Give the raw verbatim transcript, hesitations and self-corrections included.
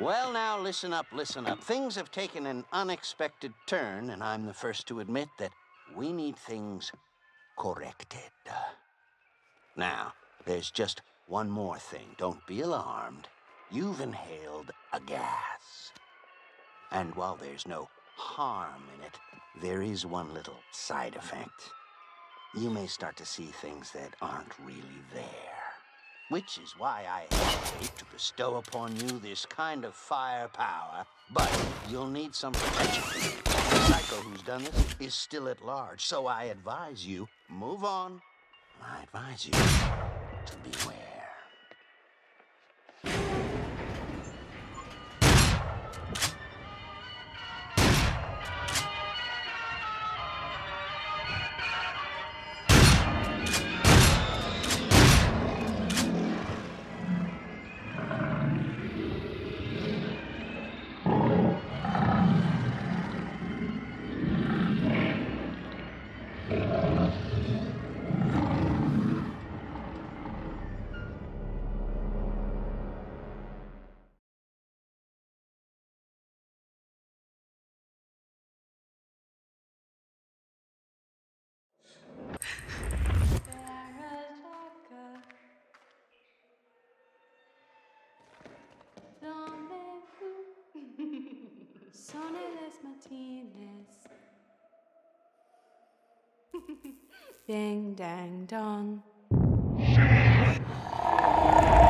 Well, now, listen up, listen up. Things have taken an unexpected turn, and I'm the first to admit that we need things corrected. Now, there's just one more thing. Don't be alarmed. You've inhaled a gas. And while there's no harm in it, there is one little side effect. You may start to see things that aren't really there. Which is why I hesitate to bestow upon you this kind of firepower, but you'll need some protection. The psycho who's done this is still at large, so I advise you, move on. I advise you to beware. Soneles Martinez. Ding dang dong.